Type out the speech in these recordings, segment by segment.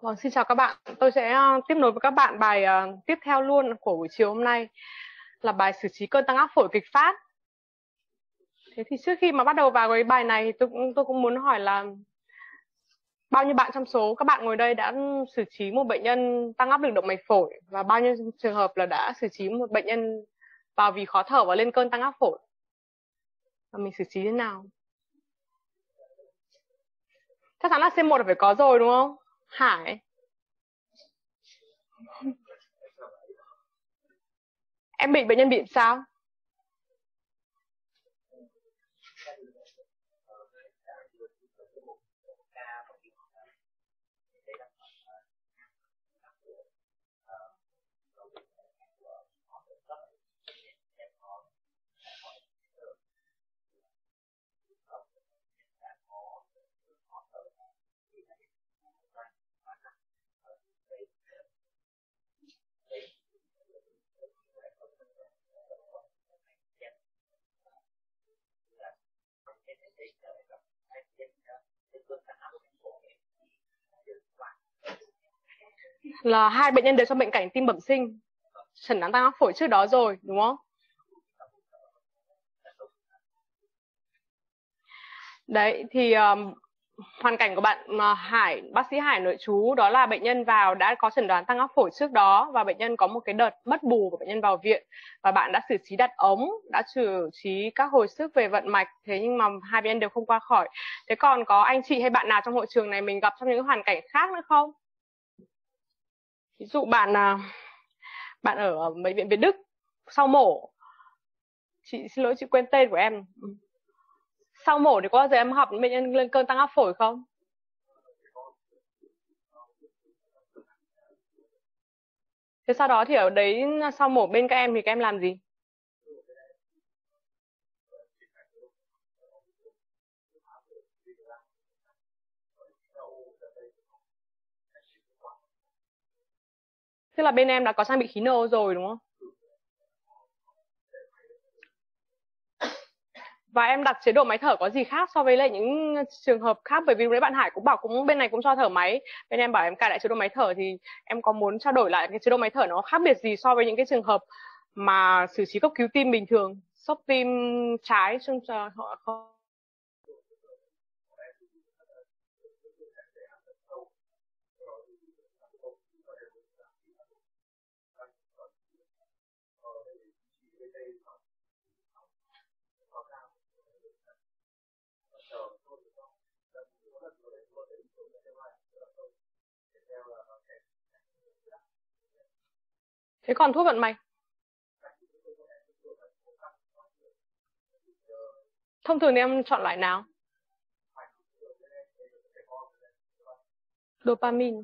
Vâng, xin chào các bạn. Tôi sẽ tiếp nối với các bạn bài tiếp theo luôn của buổi chiều hôm nay là bài xử trí cơn tăng áp phổi kịch phát. Thế thì trước khi mà bắt đầu vào cái bài này thì tôi cũng muốn hỏi là bao nhiêu bạn trong số các bạn ngồi đây đã xử trí một bệnh nhân tăng áp lực động mạch phổi và bao nhiêu trường hợp là đã xử trí một bệnh nhân vào vì khó thở và lên cơn tăng áp phổi? Và mình xử trí thế nào? Chắc chắn là C1 là phải có rồi đúng không? Hải, em bị bệnh nhân bị sao? Là hai bệnh nhân đều trong bệnh cảnh tim bẩm sinh, chẩn đoán tăng áp phổi trước đó rồi đúng không? Đấy thì hoàn cảnh của bạn Hải, bác sĩ Hải nội trú đó là bệnh nhân vào đã có chẩn đoán tăng áp phổi trước đó và bệnh nhân có một cái đợt mất bù của bệnh nhân vào viện và bạn đã xử trí đặt ống, đã xử trí các hồi sức về vận mạch, thế nhưng mà hai bệnh nhân đều không qua khỏi. Thế còn có anh chị hay bạn nào trong hội trường này mình gặp trong những hoàn cảnh khác nữa không? Ví dụ bạn ở bệnh viện Việt Đức sau mổ, chị xin lỗi chị quên tên của em. Sau mổ thì có bao giờ em học bệnh nhân lên cơn tăng áp phổi không? Thế sau đó thì ở đấy sau mổ bên các em thì các em làm gì? Tức là bên em đã có trang bị khí NO rồi đúng không? Và em đặt chế độ máy thở có gì khác so với lại những trường hợp khác? Bởi vì lúc đấy bạn Hải cũng bảo cũng bên này cũng cho thở máy, bên em bảo em cài lại chế độ máy thở thì em có muốn trao đổi lại cái chế độ máy thở nó khác biệt gì so với những cái trường hợp mà xử trí cấp cứu tim bình thường, sốc tim trái xương họ không? Thế còn thuốc vận mạch thông thường thì em chọn loại nào? Dopamine,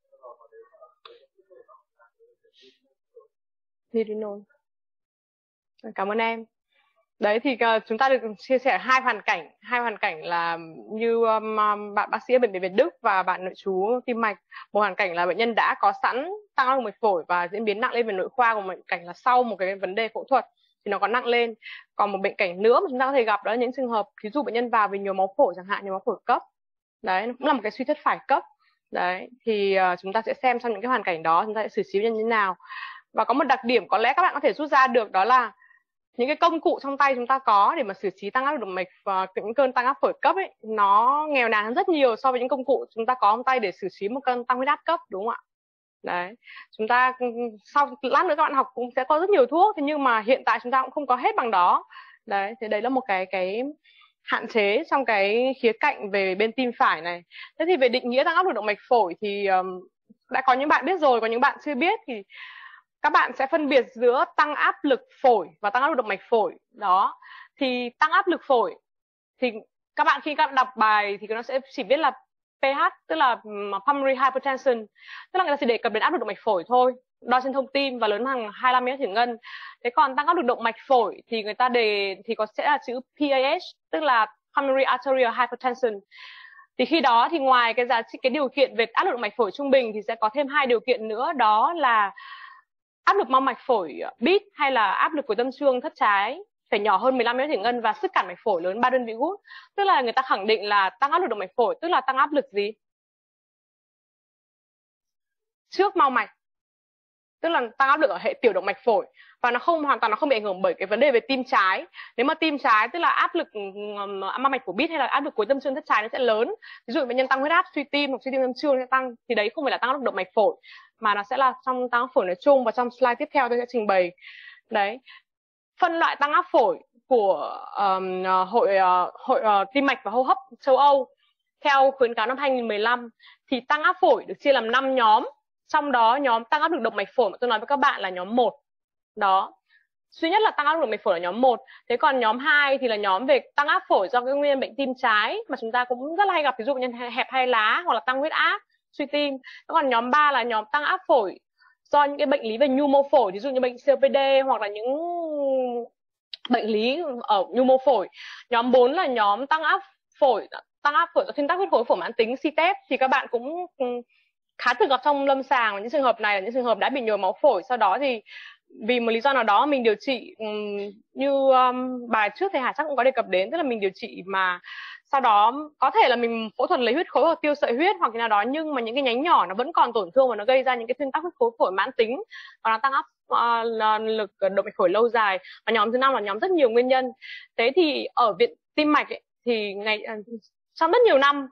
Nitinol. Cảm ơn em. Đấy thì chúng ta được chia sẻ hai hoàn cảnh là như bạn bác sĩ ở bệnh viện Việt Đức và bạn nội trú tim mạch. Một hoàn cảnh là bệnh nhân đã có sẵn tăng áp lực mạch phổi và diễn biến nặng lên về nội khoa, của bệnh cảnh là sau một cái vấn đề phẫu thuật thì nó có nặng lên. Còn một bệnh cảnh nữa mà chúng ta có thể gặp đó là những trường hợp ví dụ bệnh nhân vào vì nhồi máu phổi chẳng hạn, nhồi máu phổi cấp. Đấy, nó cũng là một cái suy thất phải cấp. Đấy thì chúng ta sẽ xem trong những cái hoàn cảnh đó chúng ta sẽ xử trí bệnh nhân như thế nào. Và có một đặc điểm có lẽ các bạn có thể rút ra được đó là những cái công cụ trong tay chúng ta có để mà xử trí tăng áp lực động mạch và những cơn tăng áp phổi cấp ấy nó nghèo nàn hơn rất nhiều so với những công cụ chúng ta có trong tay để xử trí một cơn tăng huyết áp cấp, đúng không ạ? Đấy, chúng ta sau lát nữa các bạn học cũng sẽ có rất nhiều thuốc, thế nhưng mà hiện tại chúng ta cũng không có hết bằng đó. Đấy, thế đấy là một cái hạn chế trong cái khía cạnh về bên tim phải này. Thế thì về định nghĩa tăng áp lực động mạch phổi thì đã có những bạn biết rồi, có những bạn chưa biết thì các bạn sẽ phân biệt giữa tăng áp lực phổi và tăng áp lực động mạch phổi. Đó, thì tăng áp lực phổi thì các bạn khi các bạn đọc bài thì nó sẽ chỉ viết là PH, tức là pulmonary hypertension, tức là người ta chỉ đề cập đến áp lực động mạch phổi thôi, đo trên thông tin và lớn bằng 25 ml thủy ngân. Thế còn tăng áp lực động mạch phổi thì người ta đề thì có sẽ là chữ PAH, tức là pulmonary arterial hypertension. Thì khi đó thì ngoài cái giá trị cái điều kiện về áp lực động mạch phổi trung bình thì sẽ có thêm hai điều kiện nữa, đó là áp lực mong mạch phổi beat hay là áp lực của tâm trương thất trái phải nhỏ hơn 15 ml thủy ngân và sức cản mạch phổi lớn 3 đơn vị Wood. Tức là người ta khẳng định là tăng áp lực động mạch phổi tức là tăng áp lực gì? trước mau mạch, tức là tăng áp lực ở hệ tiểu động mạch phổi, và nó không hoàn toàn, nó không bị ảnh hưởng bởi cái vấn đề về tim trái. Nếu mà tim trái tức là áp lực mau mạch của bít hay là áp lực cuối tâm trương thất trái nó sẽ lớn. Ví dụ bệnh nhân tăng huyết áp, suy tim hoặc suy tim tâm trương sẽ tăng, thì đấy không phải là tăng áp lực động mạch phổi mà nó sẽ là trong tăng áp phổi nói chung, và trong slide tiếp theo tôi sẽ trình bày. Đấy, phân loại tăng áp phổi của hội tim mạch và hô hấp châu Âu theo khuyến cáo năm 2015 thì tăng áp phổi được chia làm 5 nhóm. Trong đó nhóm tăng áp lực động mạch phổi mà tôi nói với các bạn là nhóm 1. Đó, duy nhất là tăng áp lực động mạch phổi là nhóm 1. Thế còn nhóm 2 thì là nhóm về tăng áp phổi do cái nguyên nhân bệnh tim trái mà chúng ta cũng rất là hay gặp, ví dụ như hẹp hai lá hoặc là tăng huyết áp, suy tim. Còn nhóm 3 là nhóm tăng áp phổi do những cái bệnh lý về nhu mô phổi, ví dụ như bệnh COPD hoặc là những bệnh lý ở nhu mô phổi. Nhóm 4 là nhóm tăng áp phổi do thuyên tắc huyết khối phổi mãn tính CTEPH, thì các bạn cũng khá thường gặp trong lâm sàng. Những trường hợp này là những trường hợp đã bị nhồi máu phổi, sau đó thì vì một lý do nào đó mình điều trị như bài trước thầy Hà chắc cũng có đề cập đến, tức là mình điều trị mà sau đó có thể là mình phẫu thuật lấy huyết khối hoặc tiêu sợi huyết hoặc nào đó, nhưng mà những cái nhánh nhỏ nó vẫn còn tổn thương và nó gây ra những cái thuyên tắc huyết khối phổi mãn tính và nó tăng áp lực động mạch phổi lâu dài. Và nhóm thứ 5 là nhóm rất nhiều nguyên nhân. Thế thì ở viện tim mạch ấy, thì trong rất nhiều năm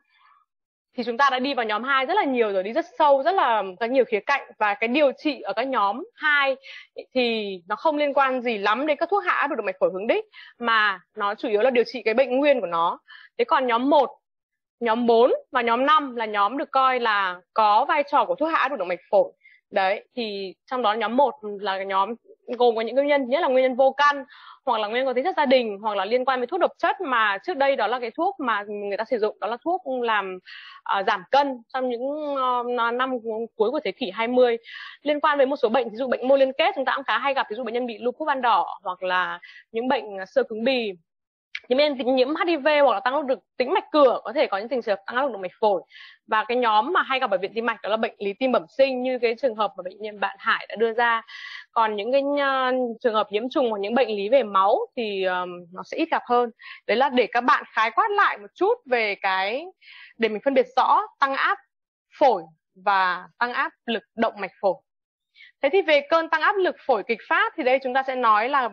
thì chúng ta đã đi vào nhóm 2 rất là nhiều rồi, đi rất sâu, rất là có nhiều khía cạnh, và cái điều trị ở các nhóm 2 thì nó không liên quan gì lắm đến các thuốc hạ áp lực động mạch phổi hướng đích, mà nó chủ yếu là điều trị cái bệnh nguyên của nó. Thế còn nhóm 1, nhóm 4 và nhóm 5 là nhóm được coi là có vai trò của thuốc hạ áp lực động mạch phổi. Đấy, thì trong đó nhóm 1 là nhóm gồm có những nguyên nhân, nhất là nguyên nhân vô căn, hoặc là nguyên nhân có tính chất gia đình, hoặc là liên quan với thuốc độc chất mà trước đây đó là cái thuốc mà người ta sử dụng, đó là thuốc làm giảm cân trong những năm cuối của thế kỷ 20. Liên quan với một số bệnh, ví dụ bệnh mô liên kết chúng ta cũng khá hay gặp, ví dụ bệnh nhân bị lupus ban đỏ hoặc là những bệnh xơ cứng bì. Những bệnh nhân nhiễm HIV hoặc là tăng áp lực tĩnh mạch cửa có thể có những tình trạng tăng áp lực động mạch phổi. Và cái nhóm mà hay gặp ở viện tim mạch đó là bệnh lý tim bẩm sinh, như cái trường hợp mà bệnh nhân bạn Hải đã đưa ra. Còn những cái trường hợp nhiễm trùng hoặc những bệnh lý về máu thì nó sẽ ít gặp hơn. Đấy là để các bạn khái quát lại một chút về cái, để mình phân biệt rõ tăng áp phổi và tăng áp lực động mạch phổi. Thế thì về cơn tăng áp lực phổi kịch phát thì đây chúng ta sẽ nói là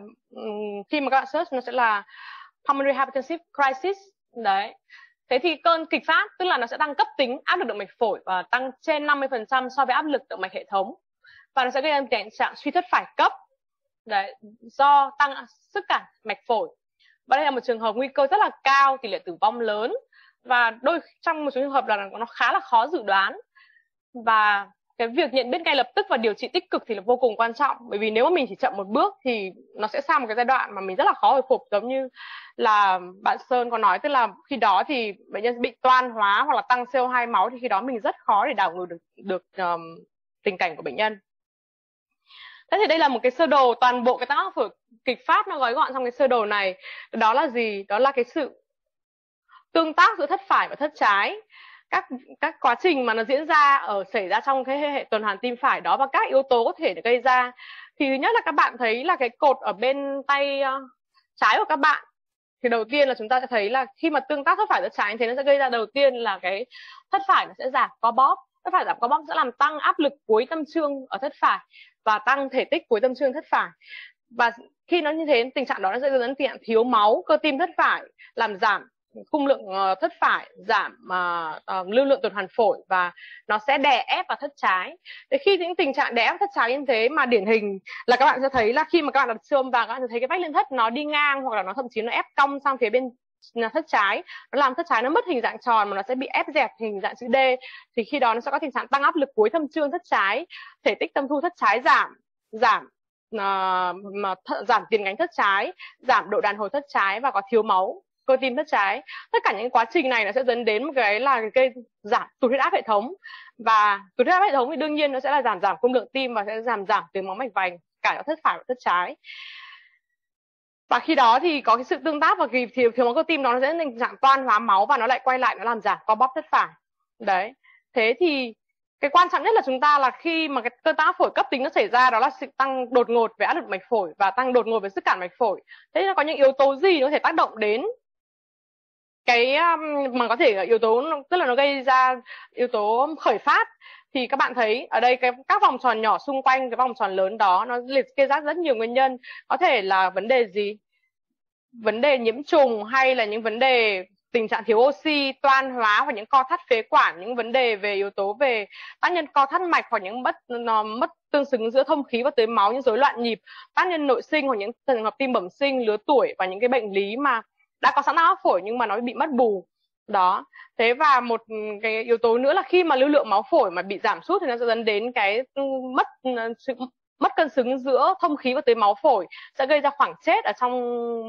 khi mà các bạn search nó sẽ là pulmonary hypertensive crisis. Đấy. Thế thì cơn kịch phát tức là nó sẽ tăng cấp tính áp lực động mạch phổi và tăng trên 50% so với áp lực động mạch hệ thống, và nó sẽ gây ra tình trạng suy thất phải cấp. Đấy, do tăng sức cản mạch phổi. Và đây là một trường hợp nguy cơ rất là cao, tỷ lệ tử vong lớn, và trong một số trường hợp là nó khá là khó dự đoán. Và cái việc nhận biết ngay lập tức và điều trị tích cực thì là vô cùng quan trọng, bởi vì nếu mà mình chỉ chậm một bước thì nó sẽ sang một cái giai đoạn mà mình rất là khó hồi phục, giống như là bạn Sơn có nói, tức là khi đó thì bệnh nhân bị toan hóa hoặc là tăng CO2 máu, thì khi đó mình rất khó để đảo ngược được tình cảnh của bệnh nhân. Thế thì đây là một cái sơ đồ toàn bộ cái tăng áp phổi kịch phát, nó gói gọn trong cái sơ đồ này. Đó là gì? Đó là cái sự tương tác giữa thất phải và thất trái, các quá trình mà nó diễn ra xảy ra trong cái hệ tuần hoàn tim phải đó, và các yếu tố có thể được gây ra. Thì thứ nhất là các bạn thấy là cái cột ở bên tay trái của các bạn, thì đầu tiên là chúng ta sẽ thấy là khi mà tương tác thất phải thất trái thì nó sẽ gây ra, đầu tiên là cái thất phải nó sẽ giảm co bóp. Thất phải giảm co bóp sẽ làm tăng áp lực cuối tâm trương ở thất phải và tăng thể tích cuối tâm trương thất phải. Và khi nó như thế, tình trạng đó nó sẽ dẫn đến tình trạng thiếu máu cơ tim thất phải, làm giảm khung lượng thất phải, giảm lưu lượng tuần hoàn phổi, và nó sẽ đè ép vào thất trái. Thế khi những tình trạng đè ép thất trái như thế mà điển hình là các bạn sẽ thấy là khi mà các bạn đặt siêu âm vào, các bạn sẽ thấy cái vách liên thất nó đi ngang, hoặc là nó thậm chí nó ép cong sang phía bên thất trái, nó làm thất trái nó mất hình dạng tròn mà nó sẽ bị ép dẹt hình dạng chữ D. Thì khi đó nó sẽ có tình trạng tăng áp lực cuối thâm trương thất trái, thể tích tâm thu thất trái giảm tiền gánh thất trái, giảm độ đàn hồi thất trái, và có thiếu máu cơ tim thất trái. Tất cả những quá trình này nó sẽ dẫn đến một cái là gây giảm tụt huyết áp hệ thống, và tụt huyết áp hệ thống thì đương nhiên nó sẽ là giảm cung lượng tim và sẽ giảm tuyến máu mạch vành cả ở thất phải và thất trái. Và khi đó thì có cái sự tương tác, và khi thiếu máu cơ tim nó sẽ tình trạng toan hóa máu, và nó lại quay lại nó làm giảm co bóp thất phải. Đấy. Thế thì cái quan trọng nhất là chúng ta là khi mà cái cơn tăng áp phổi cấp tính nó xảy ra, đó là sự tăng đột ngột về áp lực mạch phổi và tăng đột ngột về sức cản mạch phổi. Thế nó có những yếu tố gì nó có thể tác động đến cái mà có thể yếu tố, tức là nó gây ra yếu tố khởi phát. thì các bạn thấy ở đây các vòng tròn nhỏ xung quanh cái vòng tròn lớn đó nó liệt kê ra rất nhiều nguyên nhân. Có thể là vấn đề gì? Vấn đề nhiễm trùng, hay là những vấn đề tình trạng thiếu oxy, toan hóa, hoặc những co thắt phế quản, những vấn đề về yếu tố về tác nhân co thắt mạch, hoặc những mất tương xứng giữa thông khí và tưới máu, những rối loạn nhịp, tác nhân nội sinh, hoặc những trường hợp tim bẩm sinh, lứa tuổi, và những cái bệnh lý mà đã có sẵn áp phổi nhưng mà nó bị mất bù đó. Thế và một cái yếu tố nữa là khi mà lưu lượng máu phổi mà bị giảm sút thì nó sẽ dẫn đến cái mất cân xứng giữa thông khí và tưới máu phổi, sẽ gây ra khoảng chết ở trong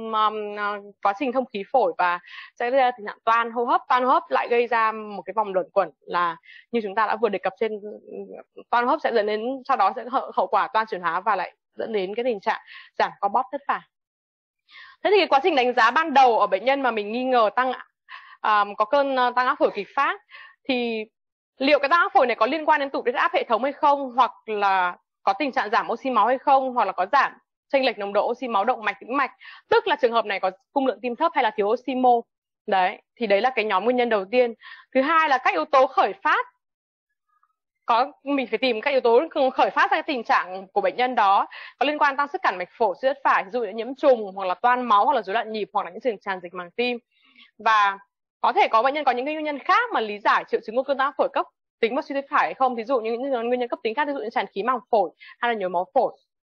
quá trình thông khí phổi, và sẽ gây ra tình trạng toan hô hấp lại gây ra một cái vòng luẩn quẩn là như chúng ta đã vừa đề cập trên. Toan hô hấp sẽ dẫn đến, sau đó sẽ hậu quả toan chuyển hóa và lại dẫn đến cái tình trạng giảm co bóp thất phải. Thế thì cái quá trình đánh giá ban đầu ở bệnh nhân mà mình nghi ngờ có cơn tăng áp phổi kịch phát, thì liệu cái tăng áp phổi này có liên quan đến tụt huyết áp hệ thống hay không, hoặc là có tình trạng giảm oxy máu hay không, hoặc là có giảm chênh lệch nồng độ oxy máu động mạch tĩnh mạch, tức là trường hợp này có cung lượng tim thấp hay là thiếu oxy mô. Đấy, thì đấy là cái nhóm nguyên nhân đầu tiên. Thứ hai là các yếu tố khởi phát. Mình phải tìm các yếu tố khởi phát ra tình trạng của bệnh nhân đó có liên quan tăng sức cản mạch phổi, suy thất phải, ví dụ như nhiễm trùng, hoặc là toan máu, hoặc là rối loạn nhịp, hoặc là những trường tràn dịch màng tim. Và có thể có bệnh nhân có những nguyên nhân khác mà lý giải triệu chứng của cơn tăng áp phổi cấp tính và suy thất phải hay không, ví dụ như những nguyên nhân cấp tính khác, ví dụ như tràn khí màng phổi hay là nhồi máu phổi.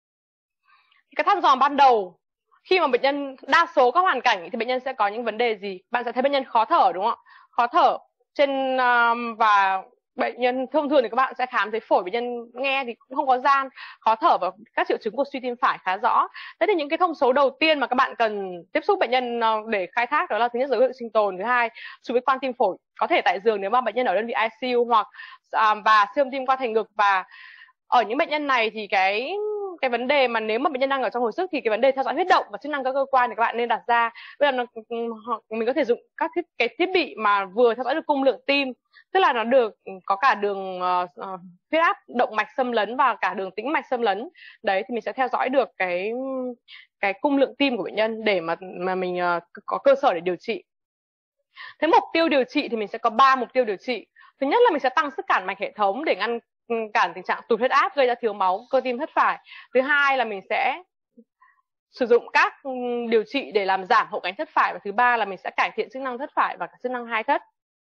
Cái thăm dò ban đầu khi mà bệnh nhân, đa số các hoàn cảnh thì bệnh nhân sẽ có những vấn đề gì? Bạn sẽ thấy bệnh nhân khó thở, đúng không ạ? Khó thở và bệnh nhân thông thường thì các bạn sẽ khám thấy phổi bệnh nhân nghe thì cũng không có gian, khó thở, và các triệu chứng của suy tim phải khá rõ. Thế thì những cái thông số đầu tiên mà các bạn cần tiếp xúc bệnh nhân để khai thác đó là thứ nhất dấu hiệu sinh tồn, thứ hai chụp X quang tim phổi có thể tại giường nếu mà bệnh nhân ở đơn vị ICU, hoặc và siêu âm tim qua thành ngực. Và ở những bệnh nhân này thì cái vấn đề mà nếu mà bệnh nhân đang ở trong hồi sức thì cái vấn đề theo dõi huyết động và chức năng các cơ quan thì các bạn nên đặt ra. Bây giờ mình có thể dùng các thiết bị mà vừa theo dõi được cung lượng tim, tức là nó được có cả đường huyết áp động mạch xâm lấn và cả đường tĩnh mạch xâm lấn. Đấy, thì mình sẽ theo dõi được cái cung lượng tim của bệnh nhân để mà mình có cơ sở để điều trị. Thế mục tiêu điều trị thì mình sẽ có 3 mục tiêu điều trị. Thứ nhất là mình sẽ tăng sức cản mạch hệ thống để ngăn cản tình trạng tụt huyết áp gây ra thiếu máu cơ tim thất phải. Thứ hai là mình sẽ sử dụng các điều trị để làm giảm hậu cánh thất phải, và thứ ba là mình sẽ cải thiện chức năng thất phải và chức năng hai thất.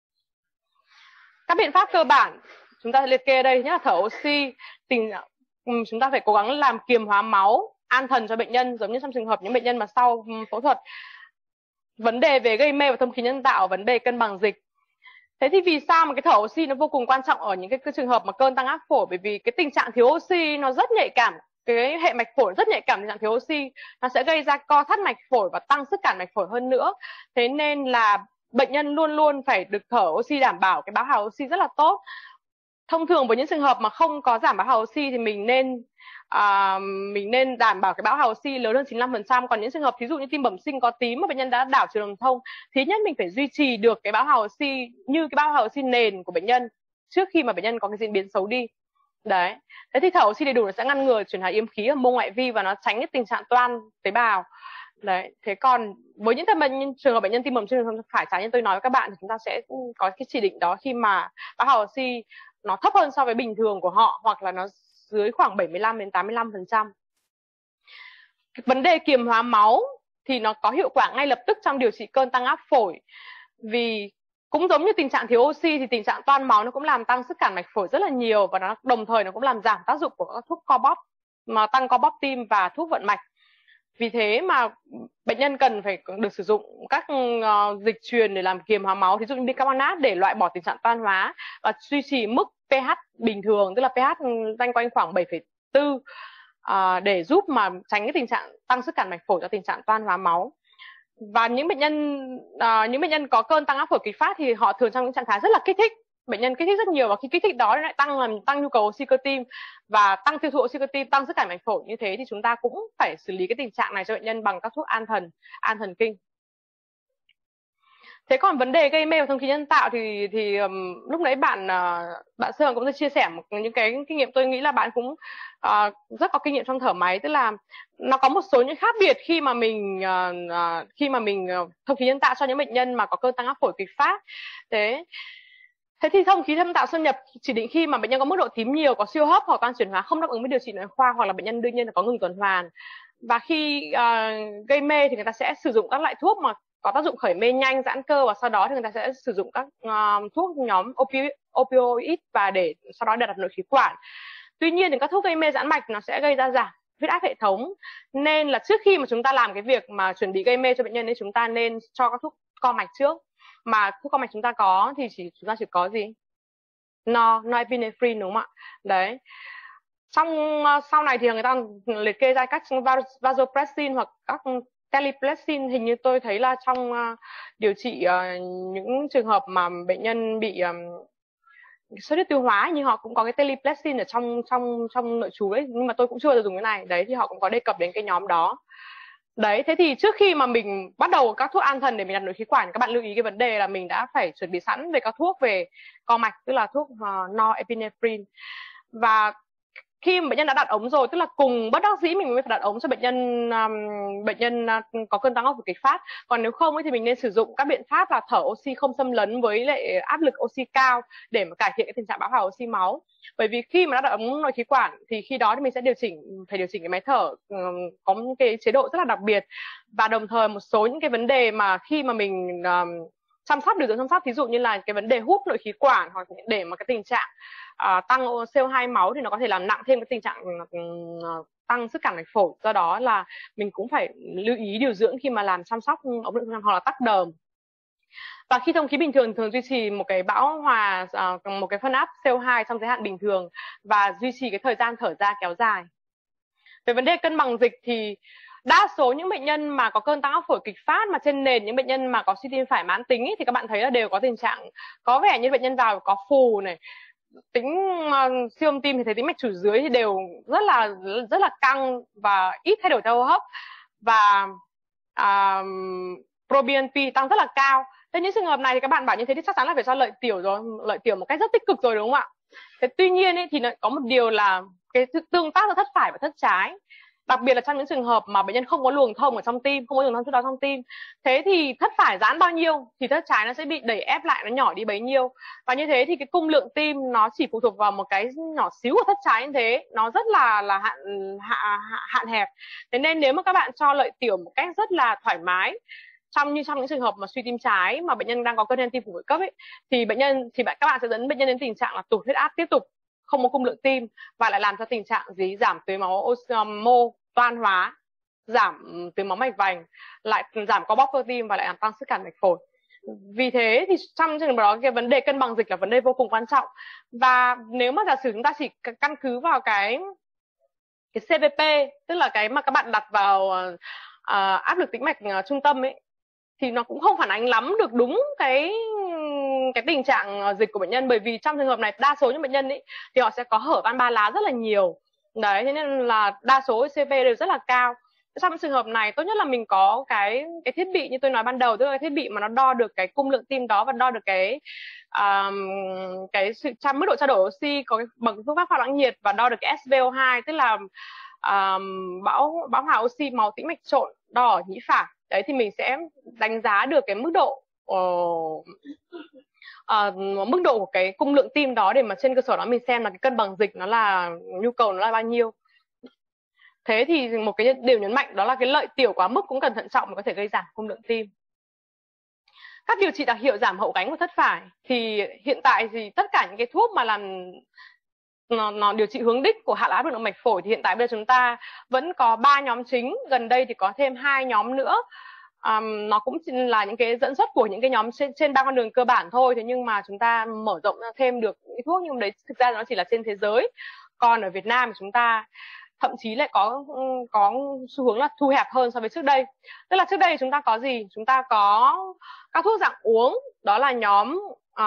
Các biện pháp cơ bản chúng ta liệt kê ở đây, nhất là thở oxy. Chúng ta phải cố gắng làm kiềm hóa máu, an thần cho bệnh nhân, giống như trong trường hợp những bệnh nhân mà sau phẫu thuật. Vấn đề về gây mê và thông khí nhân tạo, vấn đề cân bằng dịch. Thế thì vì sao mà cái thở oxy nó vô cùng quan trọng ở những cái trường hợp mà cơn tăng áp phổi? Bởi vì cái tình trạng thiếu oxy nó rất nhạy cảm, cái hệ mạch phổi rất nhạy cảm tình trạng thiếu oxy, nó sẽ gây ra co thắt mạch phổi và tăng sức cản mạch phổi hơn nữa. Thế nên là bệnh nhân luôn luôn phải được thở oxy đảm bảo cái báo hào oxy rất là tốt. Thông thường với những trường hợp mà không có giảm báo hào oxy thì mình nên đảm bảo cái bão hào oxy lớn hơn 95%. Còn những trường hợp thí dụ như tim bẩm sinh có tím mà bệnh nhân đã đảo chiều đồng thông, thì nhất mình phải duy trì được cái bão hào oxy như cái bão hào oxy nền của bệnh nhân trước khi mà bệnh nhân có cái diễn biến xấu đi. Đấy. Thế thì thở oxy đầy đủ nó sẽ ngăn ngừa chuyển hóa yếm khí ở mô ngoại vi và nó tránh cái tình trạng toan tế bào. Đấy. Thế còn với những trường hợp bệnh nhân tim bẩm sinh phải trái như tôi nói với các bạn thì chúng ta sẽ có cái chỉ định đó khi mà bão hào oxy nó thấp hơn so với bình thường của họ, hoặc là nó dưới khoảng 75 đến 85%. Vấn đề kiềm hóa máu thì nó có hiệu quả ngay lập tức trong điều trị cơn tăng áp phổi. Vì cũng giống như tình trạng thiếu oxy thì tình trạng toan máu nó cũng làm tăng sức cản mạch phổi rất là nhiều, và nó đồng thời nó cũng làm giảm tác dụng của các thuốc co bóp, mà tăng co bóp tim và thuốc vận mạch. Vì thế mà bệnh nhân cần phải được sử dụng các dịch truyền để làm kiềm hóa máu, ví dụ như bicarbonate để loại bỏ tình trạng toan hóa và duy trì mức pH bình thường, tức là pH quanh quanh khoảng 7,4 để giúp mà tránh cái tình trạng tăng sức cản mạch phổi do tình trạng toan hóa máu. Và những bệnh nhân có cơn tăng áp phổi kịch phát thì họ thường trong những trạng thái rất là kích thích. Bệnh nhân kích thích rất nhiều, và khi kích thích đó lại tăng nhu cầu oxy cơ tim và tăng tiêu thụ oxy cơ tim, tăng sức cản mạch phổi. Như thế thì chúng ta cũng phải xử lý cái tình trạng này cho bệnh nhân bằng các thuốc an thần kinh. Thế còn vấn đề gây mê và thông khí nhân tạo thì lúc nãy bạn Sơn cũng đã chia sẻ những cái kinh nghiệm, tôi nghĩ là bạn cũng rất có kinh nghiệm trong thở máy, tức là nó có một số những khác biệt khi mà mình thông khí nhân tạo cho những bệnh nhân mà có cơn tăng áp phổi kịch phát. Thế Thế thì thông khí thâm tạo xâm nhập chỉ định khi mà bệnh nhân có mức độ tím nhiều, có siêu hấp hoặc toan chuyển hóa không đáp ứng với điều trị nội khoa, hoặc là bệnh nhân đương nhiên là có ngừng tuần hoàn. Và khi gây mê thì người ta sẽ sử dụng các loại thuốc mà có tác dụng khởi mê nhanh, giãn cơ, và sau đó thì người ta sẽ sử dụng các thuốc nhóm opioid và để sau đó đặt nội khí quản. Tuy nhiên thì các thuốc gây mê giãn mạch nó sẽ gây ra giảm huyết áp hệ thống, nên là trước khi mà chúng ta làm cái việc mà chuẩn bị gây mê cho bệnh nhân ấy, chúng ta nên cho các thuốc co mạch trước. Mà thuốc co mạch chúng ta có thì chúng ta chỉ có gì? Norepinephrine, đúng không ạ? Đấy. Sau này thì người ta liệt kê ra các vasopressin hoặc các terlipressin. Hình như tôi thấy là trong điều trị những trường hợp mà bệnh nhân bị xuất huyết tiêu hóa, nhưng họ cũng có cái terlipressin ở trong nội trú ấy, nhưng mà tôi cũng chưa bao giờ dùng cái này. Đấy thì họ cũng có đề cập đến cái nhóm đó. Đấy, thế thì trước khi mà mình bắt đầu các thuốc an thần để mình đặt nội khí quản, các bạn lưu ý cái vấn đề là mình đã phải chuẩn bị sẵn về các thuốc về co mạch, tức là thuốc norepinephrine. Và khi mà bệnh nhân đã đặt ống rồi, tức là cùng bất đắc dĩ mình mới phải đặt ống cho bệnh nhân có cơn tăng áp phổi kịch phát. Còn nếu không ấy, thì mình nên sử dụng các biện pháp là thở oxy không xâm lấn với lại áp lực oxy cao để mà cải thiện cái tình trạng bão hòa oxy máu. Bởi vì khi mà đã đặt ống nội khí quản thì khi đó thì mình sẽ phải điều chỉnh cái máy thở có một cái chế độ rất là đặc biệt, và đồng thời một số những cái vấn đề mà khi mà mình chăm sóc, điều dưỡng chăm sóc, ví dụ như là cái vấn đề hút nội khí quản, hoặc để mà cái tình trạng tăng CO2 máu thì nó có thể làm nặng thêm cái tình trạng tăng sức cản mạch phổi. Do đó là mình cũng phải lưu ý điều dưỡng khi mà làm chăm sóc ống nội khí quản hoặc là tắc đờm. Và khi thông khí bình thường thường duy trì một cái bão hòa, một cái phân áp CO2 trong giới hạn bình thường, và duy trì cái thời gian thở ra kéo dài. Về vấn đề cân bằng dịch thì đa số những bệnh nhân mà có cơn tăng áp phổi kịch phát mà trên nền những bệnh nhân mà có suy tim phải mãn tính ấy, thì các bạn thấy là đều có tình trạng có vẻ như bệnh nhân vào có phù này, tính siêu âm tim thì thấy tĩnh mạch chủ dưới thì đều rất là căng và ít thay đổi theo hô hấp, và proBNP tăng rất là cao. Thế những trường hợp này thì các bạn bảo như thế thì chắc chắn là phải cho lợi tiểu rồi, lợi tiểu một cách rất tích cực rồi, đúng không ạ? Thế tuy nhiên ấy, thì có một điều là cái tương tác giữa thất phải và thất trái, đặc biệt là trong những trường hợp mà bệnh nhân không có luồng thông ở trong tim, không có luồng thông trước đó trong tim. Thế thì thất phải giãn bao nhiêu thì thất trái nó sẽ bị đẩy ép lại, nó nhỏ đi bấy nhiêu. Và như thế thì cái cung lượng tim nó chỉ phụ thuộc vào một cái nhỏ xíu của thất trái, như thế nó rất là hạn hẹp. Thế nên nếu mà các bạn cho lợi tiểu một cách rất là thoải mái, trong những trường hợp mà suy tim trái mà bệnh nhân đang có cơn hen tim phổi cấp ấy, thì các bạn sẽ dẫn bệnh nhân đến tình trạng là tụt huyết áp tiếp tục, không có cung lượng tim, và lại làm cho tình trạng giảm tưới máu mô, toan hóa, giảm tưới máu mạch vành, lại giảm co bóp cơ tim, và lại làm tăng sức cản mạch phổi. Vì thế thì trong trường hợp đó cái vấn đề cân bằng dịch là vấn đề vô cùng quan trọng. Và nếu mà giả sử chúng ta chỉ căn cứ vào cái CVP, tức là cái mà các bạn đặt vào áp lực tĩnh mạch trung tâm ấy, thì nó cũng không phản ánh lắm được đúng cái tình trạng dịch của bệnh nhân. Bởi vì trong trường hợp này đa số những bệnh nhân ấy thì họ sẽ có hở van ba lá rất là nhiều. Đấy, thế nên là đa số CV đều rất là cao. Trong trường hợp này tốt nhất là mình có cái thiết bị như tôi nói ban đầu, tức là cái thiết bị mà nó đo được cái cung lượng tim đó, và đo được cái mức độ trao đổi oxy, có cái bằng phương pháp pha loãng nhiệt, và đo được cái SVO2, tức là bão hòa oxy máu tĩnh mạch trộn đo ở nhĩ phả. Đấy thì mình sẽ đánh giá được cái mức độ mức độ của cái cung lượng tim đó, để mà trên cơ sở đó mình xem là cái cân bằng dịch nó là nhu cầu nó là bao nhiêu. Thế thì một cái điều nhấn mạnh đó là cái lợi tiểu quá mức cũng cần thận trọng, mà có thể gây giảm cung lượng tim. Các điều trị đặc hiệu giảm hậu gánh của thất phải thì hiện tại thì tất cả những cái thuốc mà làm nó điều trị hướng đích của hạ áp lực động mạch phổi thì hiện tại bây giờ chúng ta vẫn có 3 nhóm chính, gần đây thì có thêm 2 nhóm nữa. Nó cũng là những cái dẫn xuất của những cái nhóm trên 3 con đường cơ bản thôi. Thế nhưng mà chúng ta mở rộng ra thêm được những thuốc, nhưng đấy thực ra nó chỉ là trên thế giới. Còn ở Việt Nam thì chúng ta thậm chí lại có xu hướng là thu hẹp hơn so với trước đây. Tức là trước đây chúng ta có gì? Chúng ta có các thuốc dạng uống, đó là nhóm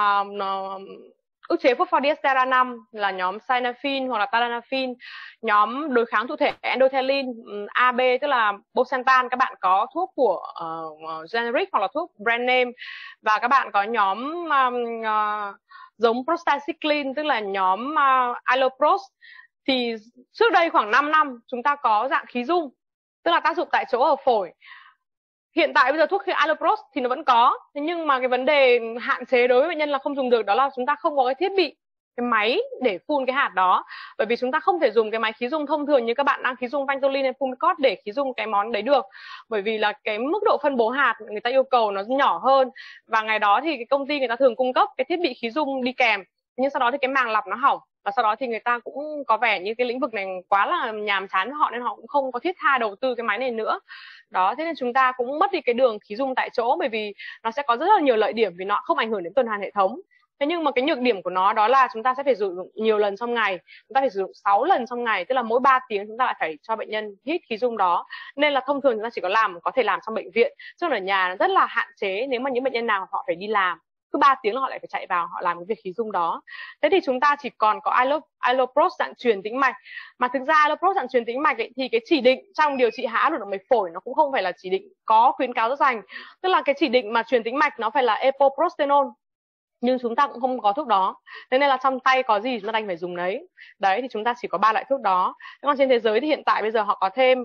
ức chế phosphodiesterase 5 là nhóm Sinafin hoặc là Tadalafil, nhóm đối kháng thụ thể endothelin AB tức là Bosentan, các bạn có thuốc của generic hoặc là thuốc brand name, và các bạn có nhóm giống prostacyclin tức là nhóm Iloprost. Thì trước đây khoảng 5 năm chúng ta có dạng khí dung, tức là tác dụng tại chỗ ở phổi. hiện tại bây giờ thuốc Alloprost thì nó vẫn có, thế nhưng mà cái vấn đề hạn chế đối với bệnh nhân là không dùng được, đó là chúng ta không có cái thiết bị, cái máy để phun cái hạt đó, bởi vì chúng ta không thể dùng cái máy khí dung thông thường như các bạn đang khí dung Ventolin hay Pulmicort để khí dung cái món đấy được, bởi vì là cái mức độ phân bố hạt người ta yêu cầu nó nhỏ hơn, và ngày đó thì cái công ty người ta thường cung cấp cái thiết bị khí dung đi kèm, nhưng sau đó thì cái màng lọc nó hỏng, và sau đó thì người ta cũng có vẻ như cái lĩnh vực này quá là nhàm chán với họ nên họ cũng không có thiết tha đầu tư cái máy này nữa. Đó, thế nên chúng ta cũng mất đi cái đường khí dung tại chỗ, bởi vì nó sẽ có rất là nhiều lợi điểm vì nó không ảnh hưởng đến tuần hoàn hệ thống. Thế nhưng mà cái nhược điểm của nó đó là chúng ta sẽ phải sử dụng nhiều lần trong ngày, chúng ta phải sử dụng 6 lần trong ngày, tức là mỗi 3 tiếng chúng ta lại phải cho bệnh nhân hít khí dung đó. Nên là thông thường chúng ta chỉ có thể làm trong bệnh viện, chứ ở nhà rất là hạn chế nếu mà những bệnh nhân nào họ phải đi làm. Cứ 3 tiếng là họ lại phải chạy vào họ làm cái việc khí dung đó. Thế thì chúng ta chỉ còn có Alloprost dạng truyền tĩnh mạch. Mà thực ra Alloprost dạng truyền tĩnh mạch ấy, thì cái chỉ định trong điều trị hạ áp lực động mạch phổi nó cũng không phải là chỉ định có khuyến cáo rất rành. Tức là cái chỉ định mà truyền tĩnh mạch nó phải là epoprostenol, nhưng chúng ta cũng không có thuốc đó, thế nên là trong tay có gì chúng ta đành phải dùng đấy. Đấy thì chúng ta chỉ có 3 loại thuốc đó. Còn trên thế giới thì hiện tại bây giờ họ có thêm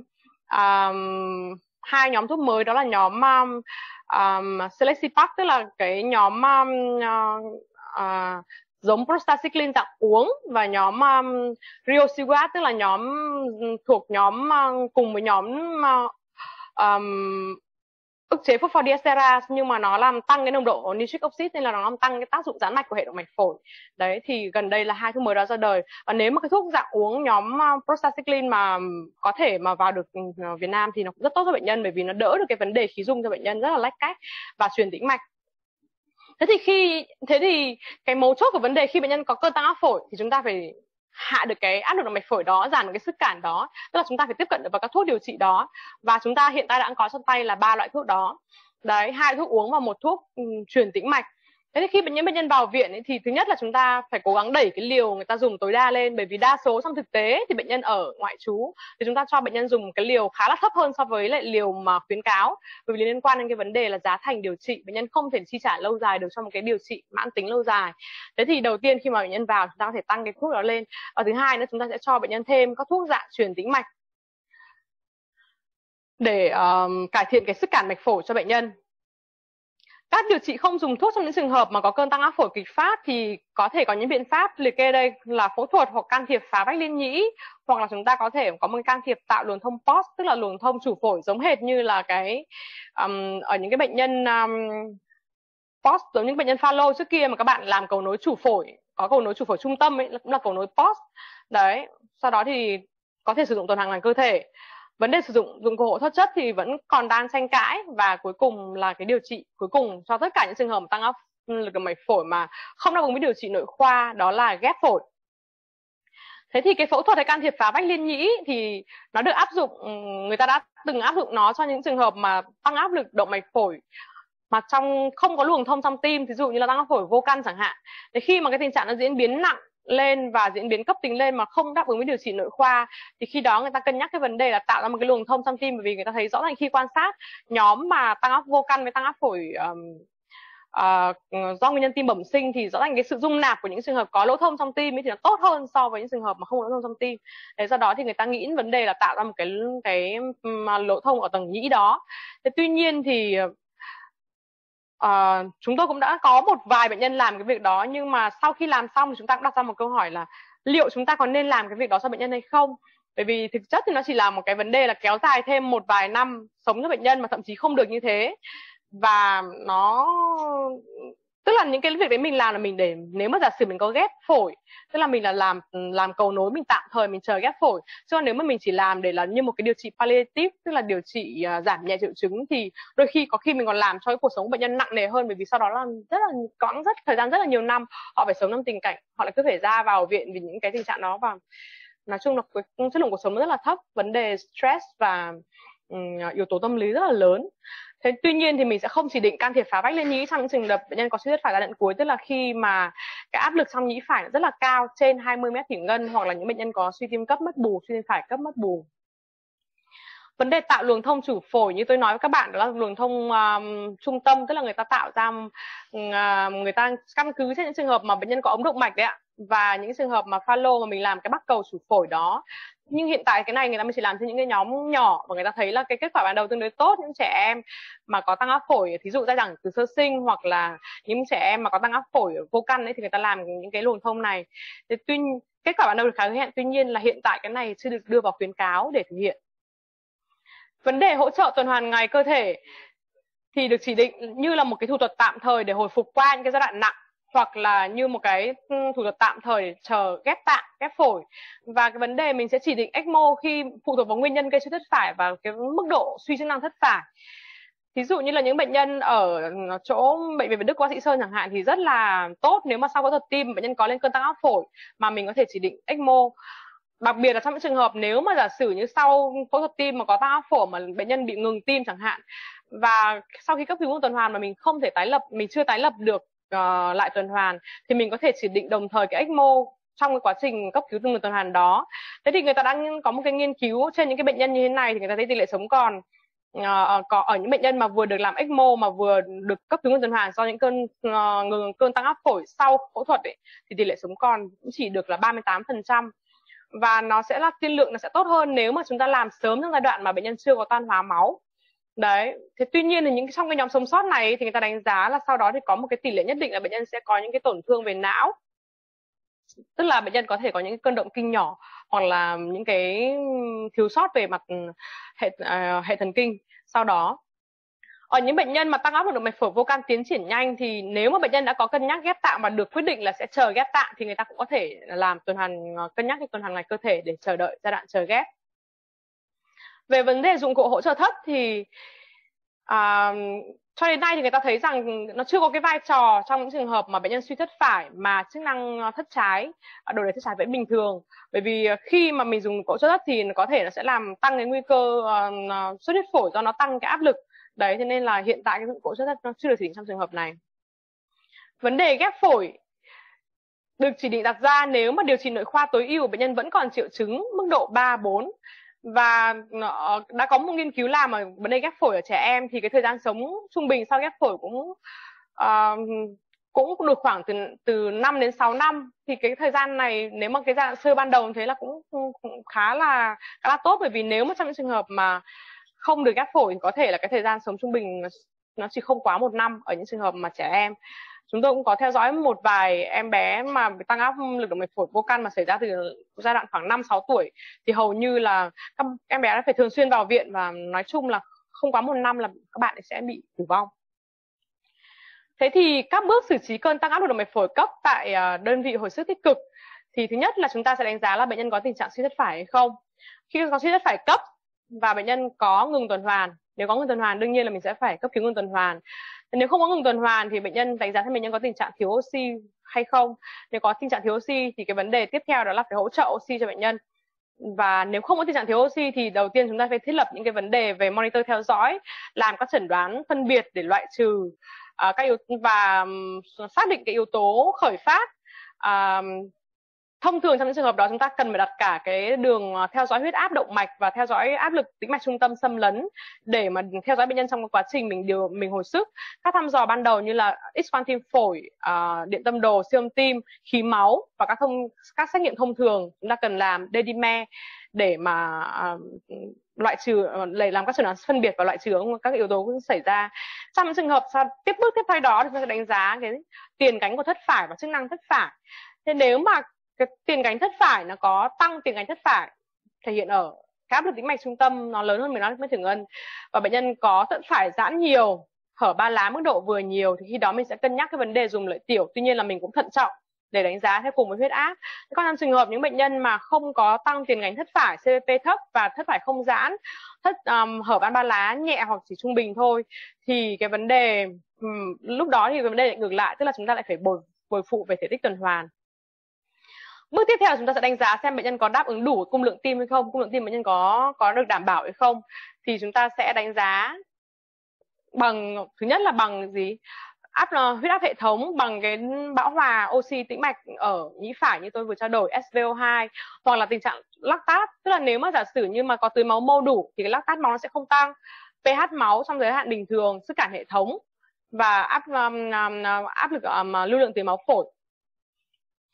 2 nhóm thuốc mới, đó là nhóm Selexipag, tức là cái nhóm giống prostacyclin dạng uống, và nhóm Riociguat, tức là nhóm thuộc nhóm cùng với nhóm ức chế phosphodiesterase, nhưng mà nó làm tăng cái nồng độ nitric oxide nên là nó làm tăng cái tác dụng giãn mạch của hệ động mạch phổi. Đấy thì gần đây là 2 thuốc mới đó ra đời. Và nếu mà cái thuốc dạng uống nhóm prostacyclin mà có thể mà vào được Việt Nam thì nó cũng rất tốt cho bệnh nhân, bởi vì nó đỡ được cái vấn đề khí dung cho bệnh nhân, rất là lách cách và truyền tĩnh mạch. Thế thì cái mấu chốt của vấn đề khi bệnh nhân có cơn tăng áp phổi thì chúng ta phải hạ được cái áp lực động mạch phổi đó, giảm được cái sức cản đó, tức là chúng ta phải tiếp cận được vào các thuốc điều trị đó. Và chúng ta hiện tại đã có trong tay là 3 loại thuốc đó. Đấy, 2 thuốc uống và 1 thuốc truyền tĩnh mạch. Thế thì khi bệnh nhân vào viện ấy, thì thứ nhất là chúng ta phải cố gắng đẩy cái liều người ta dùng tối đa lên, bởi vì đa số trong thực tế thì bệnh nhân ở ngoại trú thì chúng ta cho bệnh nhân dùng cái liều khá là thấp hơn so với lại liều mà khuyến cáo, bởi vì liên quan đến cái vấn đề là giá thành điều trị, bệnh nhân không thể chi trả lâu dài được trong một cái điều trị mãn tính lâu dài. Thế thì đầu tiên khi mà bệnh nhân vào chúng ta có thể tăng cái thuốc đó lên, và thứ hai nữa chúng ta sẽ cho bệnh nhân thêm các thuốc dạng truyền tĩnh mạch để cải thiện cái sức cản mạch phổi cho bệnh nhân. Các điều trị không dùng thuốc trong những trường hợp mà có cơn tăng áp phổi kịch phát thì có thể có những biện pháp liệt kê đây là phẫu thuật hoặc can thiệp phá vách liên nhĩ, hoặc là chúng ta có thể có một can thiệp tạo luồng thông POS, tức là luồng thông chủ phổi, giống hệt như là cái ở những cái bệnh nhân POS, giống những bệnh nhân Fallot trước kia mà các bạn làm cầu nối chủ phổi, có cầu nối chủ phổi trung tâm ấy, cũng là cầu nối POS. Đấy, sau đó thì có thể sử dụng tuần hoàn ngoài cơ thể. Vấn đề sử dụng dụng cụ hỗ thoát chất thì vẫn còn đang tranh cãi, và cuối cùng là cái điều trị cuối cùng cho tất cả những trường hợp tăng áp lực động mạch phổi mà không đáp ứng với điều trị nội khoa, đó là ghép phổi. Thế thì cái phẫu thuật hay can thiệp phá vách liên nhĩ thì nó được áp dụng, người ta đã từng áp dụng nó cho những trường hợp mà tăng áp lực động mạch phổi mà trong không có luồng thông trong tim, ví dụ như là tăng áp phổi vô căn chẳng hạn. Thế khi mà cái tình trạng nó diễn biến nặng lên và diễn biến cấp tính lên mà không đáp ứng với điều trị nội khoa thì khi đó người ta cân nhắc cái vấn đề là tạo ra một cái luồng thông trong tim, bởi vì người ta thấy rõ ràng khi quan sát nhóm mà tăng áp vô căn với tăng áp phổi do nguyên nhân tim bẩm sinh thì rõ ràng cái sự dung nạp của những trường hợp có lỗ thông trong tim ấy thì nó tốt hơn so với những trường hợp mà không có lỗ thông trong tim. Thế do đó thì người ta nghĩ vấn đề là tạo ra một cái lỗ thông ở tầng nhĩ đó. Thế tuy nhiên thì chúng tôi cũng đã có một vài bệnh nhân làm cái việc đó, nhưng mà sau khi làm xong thì chúng ta cũng đặt ra một câu hỏi là liệu chúng ta có nên làm cái việc đó cho bệnh nhân hay không, bởi vì thực chất thì nó chỉ là một cái vấn đề là kéo dài thêm một vài năm sống cho bệnh nhân, mà thậm chí không được như thế. Và nó tức là những cái việc đấy mình làm là mình để nếu mà giả sử mình có ghép phổi, tức là mình là làm cầu nối, mình tạm thời mình chờ ghép phổi, chứ còn nếu mà mình chỉ làm để là như một cái điều trị palliative, tức là điều trị giảm nhẹ triệu chứng, thì đôi khi có khi mình còn làm cho cái cuộc sống của bệnh nhân nặng nề hơn, bởi vì sau đó là thời gian rất là nhiều năm họ phải sống trong tình cảnh họ lại cứ phải ra vào viện vì những cái tình trạng đó, và nói chung là chất lượng cuộc sống rất là thấp, vấn đề stress và yếu tố tâm lý rất là lớn. Thế tuy nhiên thì mình sẽ không chỉ định can thiệp phá vách liên nhĩ trong những trường hợp bệnh nhân có suy thuyết phải giai đoạn cuối, tức là khi mà cái áp lực trong nhĩ phải rất là cao, trên 20 mét thủy ngân, hoặc là những bệnh nhân có suy tim cấp mất bù, suy tim phải cấp mất bù. Vấn đề tạo luồng thông chủ phổi như tôi nói với các bạn, đó là luồng thông trung tâm, tức là người ta tạo ra người ta căn cứ trên những trường hợp mà bệnh nhân có ống động mạch đấy ạ, và những trường hợp mà Fallot mà mình làm cái bắc cầu chủ phổi đó Nhưng hiện tại cái này người ta mới chỉ làm cho những cái nhóm nhỏ và người ta thấy là cái kết quả ban đầu tương đối tốt. Những trẻ em mà có tăng áp phổi, thí dụ giai đoạn từ sơ sinh, hoặc là những trẻ em mà có tăng áp phổi vô căn ấy, thì người ta làm những cái luồng thông này. Thế kết quả ban đầu được khá hứa hẹn, tuy nhiên là hiện tại cái này chưa được đưa vào khuyến cáo để thực hiện. Vấn đề hỗ trợ tuần hoàn ngoài cơ thể thì được chỉ định như là một cái thủ thuật tạm thời để hồi phục qua những cái giai đoạn nặng, hoặc là như một cái thủ thuật tạm thời để chờ ghép tạng, ghép phổi. Và cái vấn đề mình sẽ chỉ định ECMO khi phụ thuộc vào nguyên nhân gây suy thất phải và cái mức độ suy chức năng thất phải. Thí dụ như là những bệnh nhân ở chỗ bệnh viện Việt Đức, Bác sĩ Sơn chẳng hạn, thì rất là tốt nếu mà sau phẫu thuật tim bệnh nhân có lên cơn tăng áp phổi mà mình có thể chỉ định ECMO. Đặc biệt là trong những trường hợp nếu mà giả sử như sau phẫu thuật tim mà có tăng áp phổi mà bệnh nhân bị ngừng tim chẳng hạn, và sau khi cấp cứu ngưng tuần hoàn mà mình không thể tái lập, mình chưa tái lập được lại tuần hoàn, thì mình có thể chỉ định đồng thời cái ECMO trong cái quá trình cấp cứu ngừng tuần hoàn đó. Thế thì người ta đang có một cái nghiên cứu trên những cái bệnh nhân như thế này, thì người ta thấy tỷ lệ sống còn có ở những bệnh nhân mà vừa được làm ECMO mà vừa được cấp cứu ngưng tuần hoàn do những cơn tăng áp phổi sau phẫu thuật ấy, thì tỷ lệ sống còn cũng chỉ được là 38%. Và nó sẽ là tiên lượng nó sẽ tốt hơn nếu mà chúng ta làm sớm trong giai đoạn mà bệnh nhân chưa có tan hóa máu. Đấy, thế tuy nhiên thì trong cái nhóm sống sót này thì người ta đánh giá là sau đó thì có một cái tỷ lệ nhất định là bệnh nhân sẽ có những cái tổn thương về não, tức là bệnh nhân có thể có những cái cơn động kinh nhỏ, hoặc là những cái thiếu sót về mặt hệ thần kinh sau đó. Ở những bệnh nhân mà tăng áp lực động mạch phổi vô can tiến triển nhanh thì nếu mà bệnh nhân đã có cân nhắc ghép tạng và được quyết định là sẽ chờ ghép tạng thì người ta cũng có thể làm cân nhắc tuần hoàn ngoài cơ thể để chờ đợi giai đoạn chờ ghép. Về vấn đề dụng cụ hỗ trợ thấp thì cho đến nay thì người ta thấy rằng nó chưa có cái vai trò trong những trường hợp mà bệnh nhân suy thất phải mà chức năng thất trái, đồ để thất trái vẫn bình thường. Bởi vì khi mà mình dùng hỗ trợ thấp thì có thể nó sẽ làm tăng cái nguy cơ xuất huyết phổi do nó tăng cái áp lực. Đấy, thế nên là hiện tại cái dụng cụ hỗ trợ thấp nó chưa được chỉ định trong trường hợp này. Vấn đề ghép phổi được chỉ định đặt ra nếu mà điều trị nội khoa tối ưu bệnh nhân vẫn còn triệu chứng mức độ 3, 4. Và đã có một nghiên cứu làm ở vấn đề ghép phổi ở trẻ em thì cái thời gian sống trung bình sau ghép phổi cũng được khoảng từ 5 đến 6 năm. Thì cái thời gian này nếu mà cái giai đoạn sơ ban đầu thế là cũng khá là tốt, bởi vì nếu mà trong những trường hợp mà không được ghép phổi thì có thể là cái thời gian sống trung bình nó chỉ không quá 1 năm ở những trường hợp mà trẻ em. Chúng tôi cũng có theo dõi một vài em bé mà bị tăng áp lực động mạch phổi vô căn mà xảy ra từ giai đoạn khoảng 5-6 tuổi, thì hầu như là các em bé đã phải thường xuyên vào viện, và nói chung là không quá 1 năm là các bạn sẽ bị tử vong. Thế thì các bước xử trí cơn tăng áp lực động mạch phổi cấp tại đơn vị hồi sức tích cực thì thứ nhất là chúng ta sẽ đánh giá là bệnh nhân có tình trạng suy thất phải hay không. Khi có suy thất phải cấp và bệnh nhân có ngừng tuần hoàn, nếu có ngừng tuần hoàn đương nhiên là mình sẽ phải cấp cứu ngừng tuần hoàn. Nếu không có ngừng tuần hoàn thì bệnh nhân đánh giá xem bệnh nhân có tình trạng thiếu oxy hay không. Nếu có tình trạng thiếu oxy thì cái vấn đề tiếp theo đó là phải hỗ trợ oxy cho bệnh nhân. Và nếu không có tình trạng thiếu oxy thì đầu tiên chúng ta phải thiết lập những cái vấn đề về monitor theo dõi, làm các chẩn đoán phân biệt để loại trừ và xác định cái yếu tố khởi phát. Thông thường trong những trường hợp đó chúng ta cần phải đặt cả cái đường theo dõi huyết áp động mạch và theo dõi áp lực tĩnh mạch trung tâm xâm lấn để mà theo dõi bệnh nhân trong quá trình mình hồi sức. Các thăm dò ban đầu như là X-quang tim phổi, điện tâm đồ, siêu âm tim, khí máu và các xét nghiệm thông thường chúng ta cần làm D-dimer để mà loại trừ, làm các chẩn đoán phân biệt và loại trừ các yếu tố xảy ra. Trong những trường hợp bước tiếp theo đó thì chúng ta sẽ đánh giá cái tiền cánh của thất phải và chức năng thất phải. Thế nếu mà cái tiền cánh thất phải nó có tăng tiền cánh thất phải thể hiện ở cái áp lực tĩnh mạch trung tâm nó lớn hơn 15 mét/ngân và bệnh nhân có thận phải giãn nhiều, hở ba lá mức độ vừa nhiều, thì khi đó mình sẽ cân nhắc cái vấn đề dùng lợi tiểu. Tuy nhiên là mình cũng thận trọng để đánh giá theo cùng với huyết áp. Còn trong trường hợp những bệnh nhân mà không có tăng tiền cánh thất phải, CVP thấp và thất phải không giãn, hở van ba lá nhẹ hoặc chỉ trung bình thôi, thì cái vấn đề lúc đó thì cái vấn đề lại ngược lại, tức là chúng ta lại phải bồi phụ về thể tích tuần hoàn. Bước tiếp theo chúng ta sẽ đánh giá xem bệnh nhân có đáp ứng đủ cung lượng tim hay không, cung lượng tim bệnh nhân có được đảm bảo hay không. Thì chúng ta sẽ đánh giá bằng, thứ nhất là bằng gì? Huyết áp hệ thống bằng cái bão hòa oxy tĩnh mạch ở nhĩ phải như tôi vừa trao đổi, SVO2, hoặc là tình trạng lactat, tức là nếu mà giả sử như mà có tưới máu mô đủ thì cái lactat máu nó sẽ không tăng, pH máu trong giới hạn bình thường, sức cản hệ thống và áp lực lưu lượng tưới máu phổi.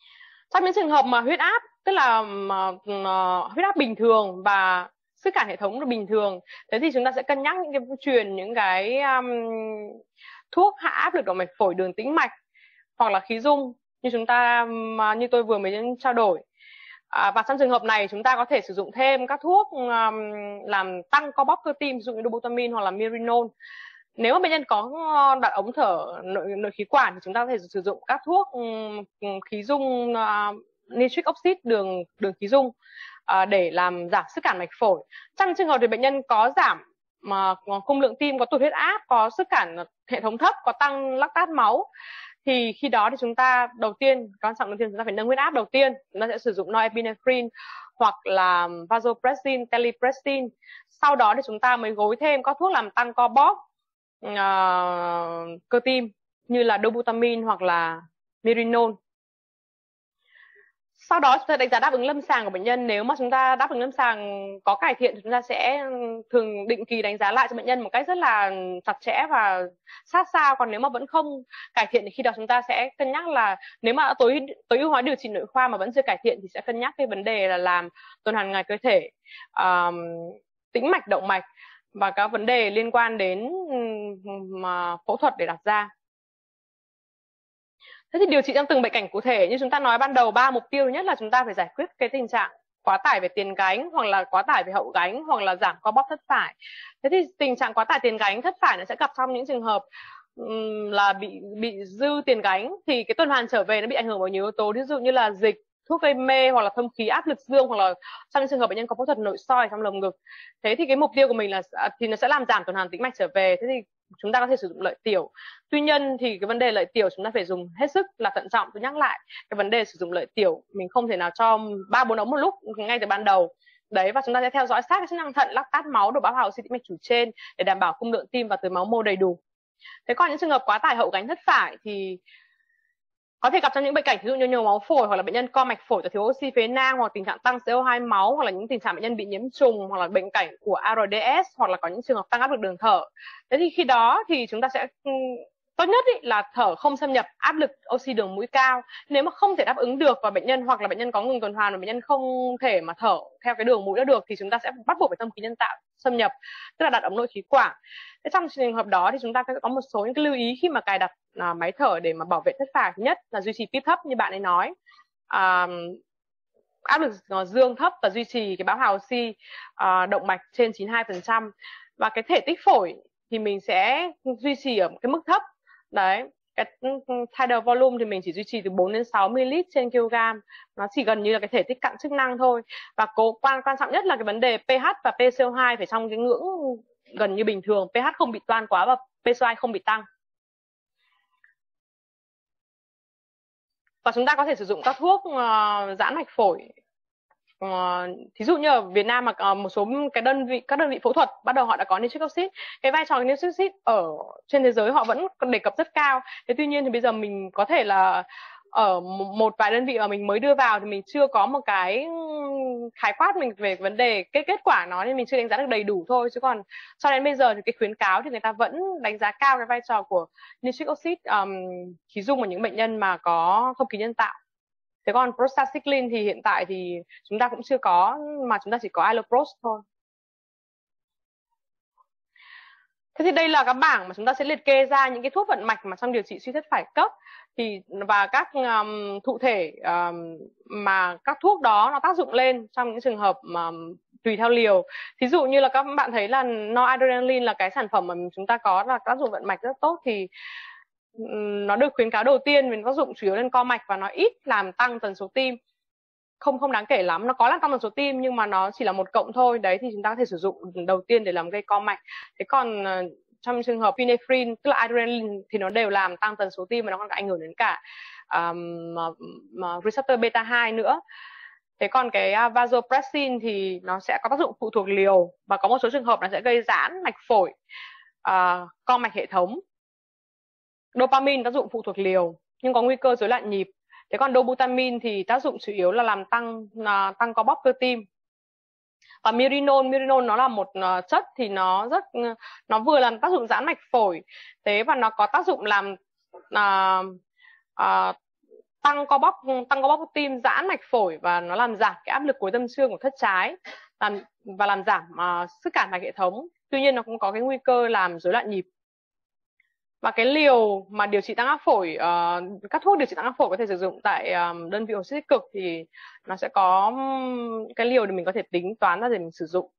Trong những trường hợp mà huyết áp, tức là huyết áp bình thường và sức cản hệ thống là bình thường, thế thì chúng ta sẽ cân nhắc những cái thuốc hạ áp lực động mạch phổi, đường tĩnh mạch hoặc là khí dung như tôi vừa mới trao đổi. Và trong trường hợp này chúng ta có thể sử dụng thêm các thuốc làm tăng co bóp cơ tim, ví dụ như dobutamine hoặc là mirinol. Nếu mà bệnh nhân có đặt ống thở nội khí quản thì chúng ta có thể sử dụng các thuốc khí dung, nitric oxide, đường khí dung để làm giảm sức cản mạch phổi. Trong trường hợp thì bệnh nhân có giảm cung lượng tim, có tụt huyết áp, có sức cản hệ thống thấp, có tăng lactat máu, thì khi đó thì chúng ta quan trọng đầu tiên chúng ta phải nâng huyết áp đầu tiên. Chúng ta sẽ sử dụng norepinephrine hoặc là vasopressin, terlipressin. Sau đó thì chúng ta mới gối thêm các thuốc làm tăng co bóp cơ tim như là dobutamine hoặc là mirinol. Sau đó chúng ta đánh giá đáp ứng lâm sàng của bệnh nhân. Nếu mà chúng ta đáp ứng lâm sàng có cải thiện thì chúng ta sẽ thường định kỳ đánh giá lại cho bệnh nhân một cách rất là chặt chẽ và sát sao. Còn nếu mà vẫn không cải thiện thì khi đó chúng ta sẽ cân nhắc là nếu mà tối ưu hóa điều trị nội khoa mà vẫn chưa cải thiện thì sẽ cân nhắc cái vấn đề là làm tuần hoàn ngoài cơ thể, tĩnh mạch, động mạch và các vấn đề liên quan đến phẫu thuật để đặt ra. Thế thì điều trị trong từng bệnh cảnh cụ thể như chúng ta nói ban đầu, 3 mục tiêu. Thứ nhất là chúng ta phải giải quyết cái tình trạng quá tải về tiền gánh hoặc là quá tải về hậu gánh hoặc là giảm co bóp thất phải. Thế thì tình trạng quá tải tiền gánh thất phải nó sẽ gặp trong những trường hợp là bị dư tiền gánh, thì cái tuần hoàn trở về nó bị ảnh hưởng bởi nhiều yếu tố, ví dụ như là dịch, thuốc gây mê hoặc là thông khí, áp lực dương, hoặc là trong những trường hợp bệnh nhân có phẫu thuật nội soi trong lồng ngực. Thế thì cái mục tiêu của mình là thì nó sẽ làm giảm tuần hoàn tĩnh mạch trở về. Thế thì chúng ta có thể sử dụng lợi tiểu. Tuy nhiên thì cái vấn đề lợi tiểu chúng ta phải dùng hết sức là thận trọng. Tôi nhắc lại cái vấn đề sử dụng lợi tiểu, mình không thể nào cho 3-4 ống một lúc ngay từ ban đầu. Đấy, và chúng ta sẽ theo dõi sát cái chức năng thận, lactat máu, độ bão hòa oxy tĩnh mạch chủ trên để đảm bảo cung lượng tim và tưới máu mô đầy đủ. Thế còn những trường hợp quá tải hậu gánh thất phải thì có thể gặp trong những bệnh cảnh ví dụ như nhồi máu phổi hoặc là bệnh nhân co mạch phổi do thiếu oxy phế nang, hoặc tình trạng tăng CO2 máu, hoặc là những tình trạng bệnh nhân bị nhiễm trùng, hoặc là bệnh cảnh của ARDS, hoặc là có những trường hợp tăng áp lực đường thở. Thế thì khi đó thì chúng ta sẽ tốt nhất là thở không xâm nhập, áp lực oxy đường mũi cao. Nếu mà không thể đáp ứng được và bệnh nhân hoặc là bệnh nhân có ngừng tuần hoàn và bệnh nhân không thể mà thở theo cái đường mũi đó được thì chúng ta sẽ bắt buộc phải thông khí nhân tạo xâm nhập, tức là đặt ống nội khí quản. Thế trong trường hợp đó thì chúng ta có một số những cái lưu ý khi mà cài đặt máy thở để mà bảo vệ thất phải. Thứ nhất là duy trì pip thấp như bạn ấy nói, áp lực dương thấp và duy trì cái bão hòa oxy động mạch trên 92%. Và cái thể tích phổi thì mình sẽ duy trì ở cái mức thấp. Đấy, cái tidal volume thì mình chỉ duy trì từ 4 đến 6 ml trên kg. Nó chỉ gần như là cái thể tích cặn chức năng thôi. Và quan trọng nhất là cái vấn đề pH và PCO2 phải trong cái ngưỡng gần như bình thường, pH không bị toan quá và PCO2 không bị tăng. Và chúng ta có thể sử dụng các thuốc giãn mạch phổi. Thí dụ như ở Việt Nam mà một số các đơn vị phẫu thuật bắt đầu họ đã có nitric oxide, cái vai trò của nitric oxide ở trên thế giới họ vẫn đề cập rất cao. Thế tuy nhiên thì bây giờ mình có thể là ở một vài đơn vị mà mình mới đưa vào thì mình chưa có một cái khái quát mình về vấn đề kết quả nó, nên mình chưa đánh giá được đầy đủ thôi. Chứ còn cho đến bây giờ thì cái khuyến cáo thì người ta vẫn đánh giá cao cái vai trò của nitric oxide khí dung ở những bệnh nhân mà có thông khí nhân tạo. Thế còn prostacyclin thì hiện tại thì chúng ta cũng chưa có, mà chúng ta chỉ có iloprost thôi. Thế thì đây là các bảng mà chúng ta sẽ liệt kê ra những cái thuốc vận mạch mà trong điều trị suy thất phải cấp thì và các thụ thể mà các thuốc đó nó tác dụng lên trong những trường hợp mà tùy theo liều. Thí dụ như là các bạn thấy là noradrenaline là cái sản phẩm mà chúng ta có là tác dụng vận mạch rất tốt, thì nó được khuyến cáo đầu tiên về tác dụng chủ yếu lên co mạch và nó ít làm tăng tần số tim, không đáng kể lắm. Nó có làm tăng tần số tim nhưng mà nó chỉ là một cộng thôi. Đấy thì chúng ta có thể sử dụng đầu tiên để làm gây co mạch. Thế còn trong trường hợp epinephrine tức là adrenaline thì nó đều làm tăng tần số tim và nó còn ảnh hưởng đến cả receptor beta 2 nữa. Thế còn cái vasopressin thì nó sẽ có tác dụng phụ thuộc liều và có một số trường hợp nó sẽ gây giãn mạch phổi, co mạch hệ thống. Dopamine tác dụng phụ thuộc liều nhưng có nguy cơ rối loạn nhịp. Thế còn dobutamine thì tác dụng chủ yếu là làm tăng co bóp cơ tim. Và mirinol nó là một chất thì nó vừa làm tác dụng giãn mạch phổi, thế và nó có tác dụng làm tăng co bóp tim, giãn mạch phổi, và nó làm giảm cái áp lực cuối tâm xương của thất trái, và làm giảm sức cản mạch hệ thống. Tuy nhiên nó cũng có cái nguy cơ làm rối loạn nhịp. Và cái liều mà điều trị tăng áp phổi, các thuốc điều trị tăng áp phổi có thể sử dụng tại đơn vị hồi sức tích cực thì nó sẽ có cái liều để mình có thể tính toán ra để mình sử dụng.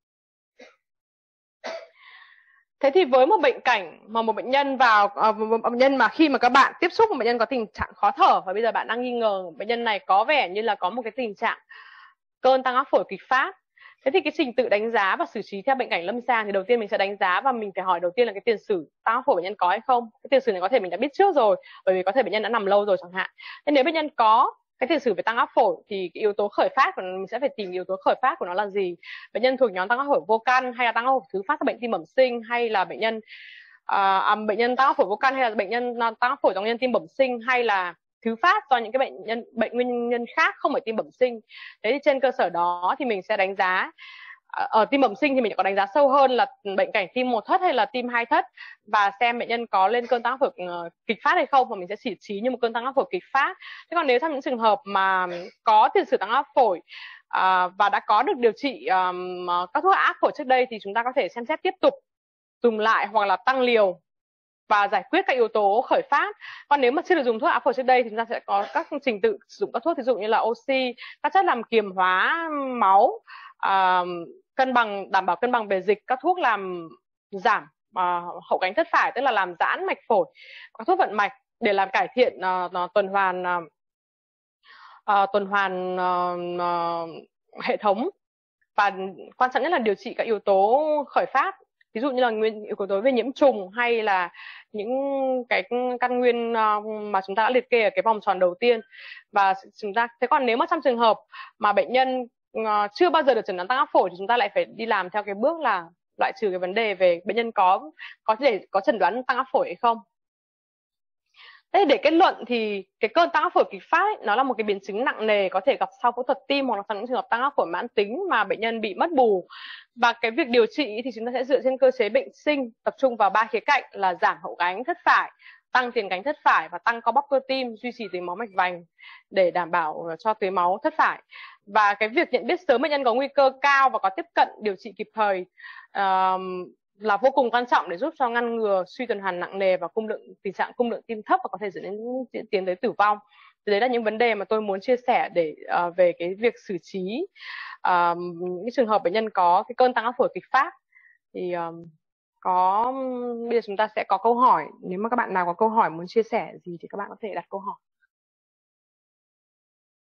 Thế thì với một bệnh cảnh mà một bệnh nhân bệnh nhân mà khi mà các bạn tiếp xúc với bệnh nhân có tình trạng khó thở, và bây giờ bạn đang nghi ngờ bệnh nhân này có vẻ như là có một cái tình trạng cơn tăng áp phổi kịch phát. Thế thì cái trình tự đánh giá và xử trí theo bệnh cảnh lâm sàng thì đầu tiên mình sẽ đánh giá và mình phải hỏi đầu tiên là cái tiền sử tăng áp phổi bệnh nhân có hay không. Cái tiền sử này có thể mình đã biết trước rồi, bởi vì có thể bệnh nhân đã nằm lâu rồi chẳng hạn. Thế nếu bệnh nhân có cái tiền sử về tăng áp phổi thì cái yếu tố khởi phát của mình sẽ phải tìm yếu tố khởi phát của nó là gì. Bệnh nhân thuộc nhóm tăng áp phổi vô căn, hay là tăng áp phổi thứ phát do bệnh tim bẩm sinh, hay là bệnh nhân tăng áp phổi vô căn, hay là bệnh nhân tăng áp phổi do nguyên nhân tim bẩm sinh, hay là thứ phát do những cái bệnh nguyên nhân khác không phải tim bẩm sinh. Thế thì trên cơ sở đó thì mình sẽ đánh giá. Ở tim bẩm sinh thì mình có đánh giá sâu hơn là bệnh cảnh tim một thất hay là tim hai thất, và xem bệnh nhân có lên cơn tăng áp phổi kịch phát hay không, và mình sẽ chỉ trí như một cơn tăng áp phổi kịch phát. Thế còn nếu trong những trường hợp mà có tiền sử tăng áp phổi và đã có được điều trị các thuốc áp phổi trước đây thì chúng ta có thể xem xét tiếp tục dùng lại hoặc là tăng liều và giải quyết các yếu tố khởi phát. Còn nếu mà chưa được dùng thuốc áp phổi trước đây thì chúng ta sẽ có các trình tự sử dụng các thuốc, ví dụ như là oxy, các chất làm kiềm hóa máu, cân bằng, đảm bảo cân bằng về dịch, các thuốc làm giảm hậu cánh thất phải, tức là làm giãn mạch phổi, các thuốc vận mạch để làm cải thiện tuần hoàn hệ thống, và quan trọng nhất là điều trị các yếu tố khởi phát, ví dụ như là yếu tố về nhiễm trùng hay là những cái căn nguyên mà chúng ta đã liệt kê ở cái vòng tròn đầu tiên. Và thế còn nếu mà trong trường hợp mà bệnh nhân chưa bao giờ được chẩn đoán tăng áp phổi thì chúng ta lại phải đi làm theo cái bước là loại trừ cái vấn đề về bệnh nhân có chẩn đoán tăng áp phổi hay không. Thế để kết luận thì cái cơn tăng áp phổi kịch phát ấy, nó là một cái biến chứng nặng nề có thể gặp sau phẫu thuật tim, hoặc là trong những trường hợp tăng áp phổi mãn tính mà bệnh nhân bị mất bù. Và cái việc điều trị thì chúng ta sẽ dựa trên cơ chế bệnh sinh, tập trung vào 3 khía cạnh là giảm hậu cánh thất phải, tăng tiền cánh thất phải và tăng co bóp cơ tim, duy trì tưới máu mạch vành để đảm bảo cho tưới máu thất phải. Và cái việc nhận biết sớm bệnh nhân có nguy cơ cao và có tiếp cận điều trị kịp thời là vô cùng quan trọng để giúp cho ngăn ngừa suy tuần hoàn nặng nề và tình trạng cung lượng tim thấp và có thể dẫn đến tiến tới tử vong. Thì đấy là những vấn đề mà tôi muốn chia sẻ về cái việc xử trí những trường hợp bệnh nhân có cái cơn tăng áp phổi kịch phát. Thì bây giờ chúng ta sẽ có câu hỏi. Nếu mà các bạn nào có câu hỏi muốn chia sẻ gì thì các bạn có thể đặt câu hỏi.